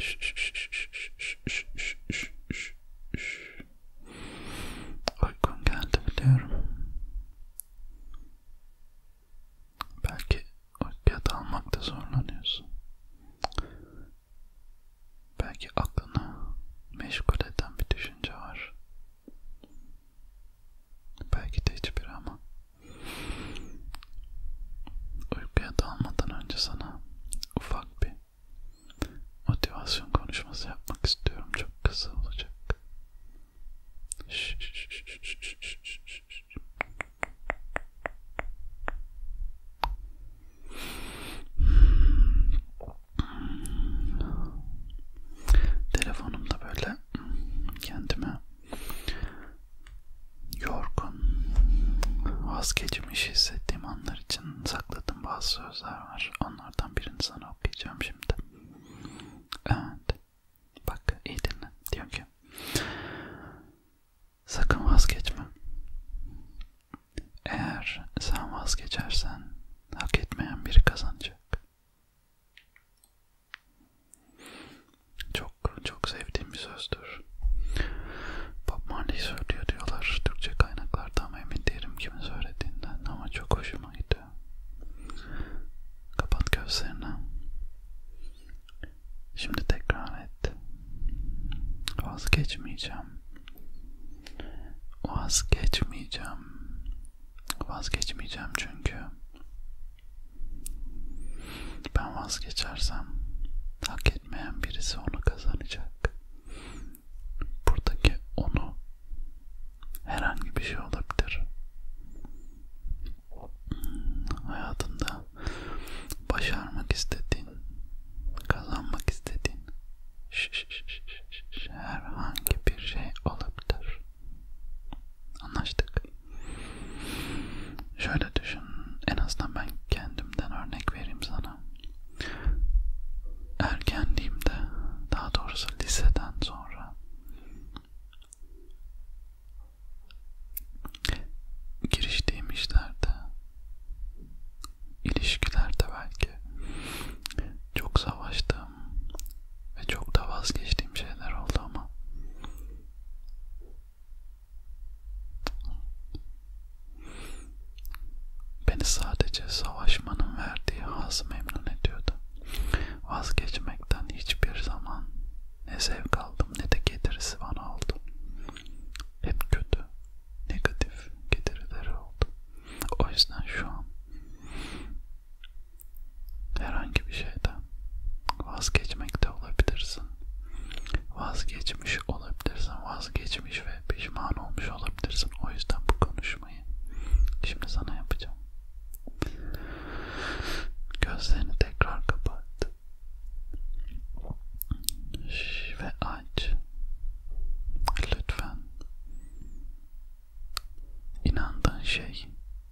Uykun geldi biliyorum. Belki uykuya dalmakta zorlanıyorsun. Belki aklını meşgul eden bir düşünce var. Belki de hiçbir ama. Uykuya dalmadan önce sana ufak bir motivasyon konuşması yapmak istiyorum. Çok kısa olacak. Telefonumda böyle kendime yorgun, vazgeçmiş hissettiğim anlar için sakladığım bazı sözler var. Onlardan birini sana okuyacağım şimdi. Evet. Bak iyi dinle. Diyor ki: sakın vazgeçme. Eğer sen vazgeçersen hak etmeyen biri kazanacak. Çok sevdiğim bir sözdür. Bob Marley söylüyor diyorlar Türkçe kaynaklarda ama emin değilim kimin söylediğinden ama çok hoşuma gidiyor. Kapat gözlerini. Şimdi tekrar et. Vazgeçmeyeceğim. Vazgeçmeyeceğim. Vazgeçmeyeceğim çünkü ben vazgeçersem hak etmeyen birisi onu kazanacak. Buradaki onu herhangi bir şey olabilir. Hayatında başarmak istediğin, kazanmak istediğin herhangi bir şey olabilir. Anlaştık. Şöyle düşün, en azından ben kendimden örnek vereyim sana. Ergenliğimde, daha doğrusu liseden sonra giriştiğim işlerde, ilişkilerde belki çok savaştığım ve çok da vazgeçtiğim şeyler oldu ama beni sadece savaşmanın verdiği haz memnun ediyordu. Vazgeçmekten hiçbir zaman ne zevk aldım ne de getirisi bana oldu. Hep kötü, negatif getirileri oldu. O yüzden şu an herhangi bir şeyden vazgeçmekte olabilirsin. Vazgeçmiş olabilirsin. Vazgeçmiş ve pişman olmuş olabilirsin. O yüzden bu konuşmayı şimdi sana yapacağım. Gözlerini tekrar kapat. Ve aç. Lütfen. İnandığın şey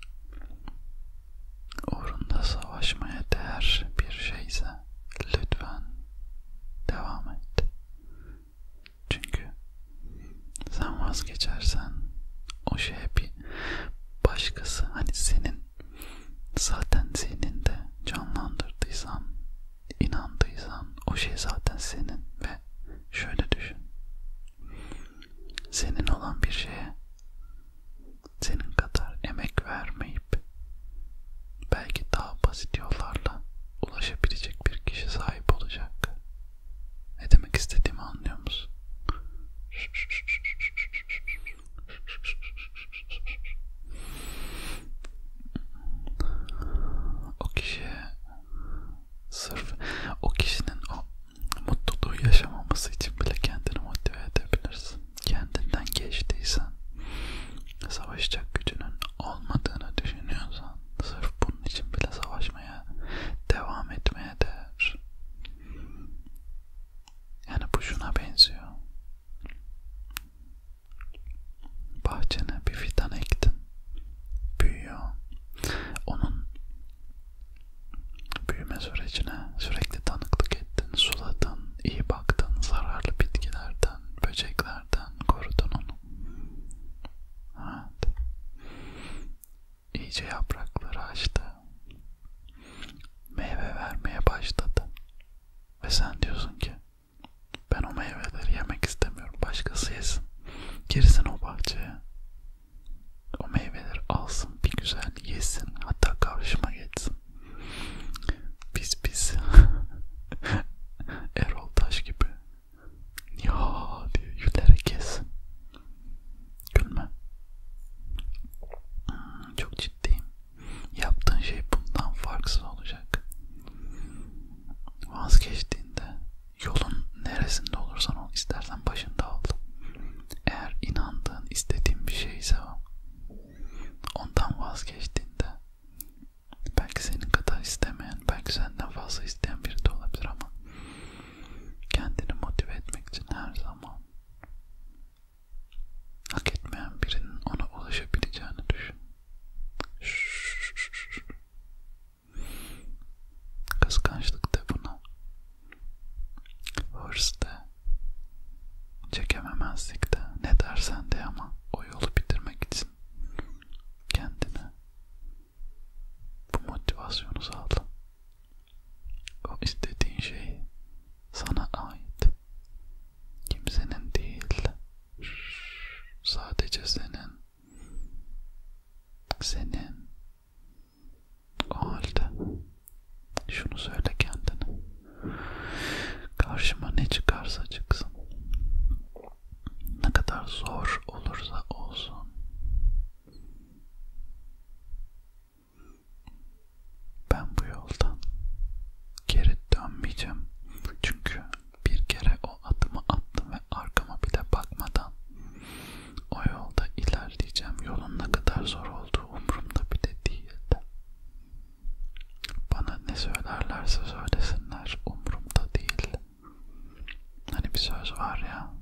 uğrunda savaşmaya değer bir şeyse lütfen devam et. Çünkü sen vazgeçersen o şeye bir başkası, hani senin zaten zihninde canlandırdıysan, inandıysan o şey zaten senin ve şöyle düşün. Senin olan bir şeye senin kadar emek vermeyip belki daha basit yollarla ulaşabilecek bir kişi sahip olacak. Ne demek istediğimi anlıyor musun? O kişiye sırf o kişinin o mutluluğu yaşamaması için bile kendini motive edebilirsin. Kendinden geçtiysen, savaşacak gücünün olmadığını düşünüyorsan, sırf bunun için bile savaşmaya devam etmeye değer. Yani bu şuna benziyor. Bahçene bir fidan ektin. Büyüyor. Onun büyüme sürecine sürekli tanıklık ettin, suladın, iyi baktın, zararlı bitkilerden, böceklerden korudun onu. Evet. İyice yaprakları açtı. Meyve vermeye başladı. Ve sen diyorsun ki şunu söyle kendine. Karşıma ne çıkarsa çıksın, ne kadar zor olursa olsun, ben bu yoldan geri dönmeyeceğim. Çünkü bir kere o adımı attım ve arkama bile bakmadan o yolda ilerleyeceğim. Yolun ne kadar zor olduğu umurumda bile değil. Bana ne söylerlerse söylesinler umurumda değil. Hani bir söz var ya,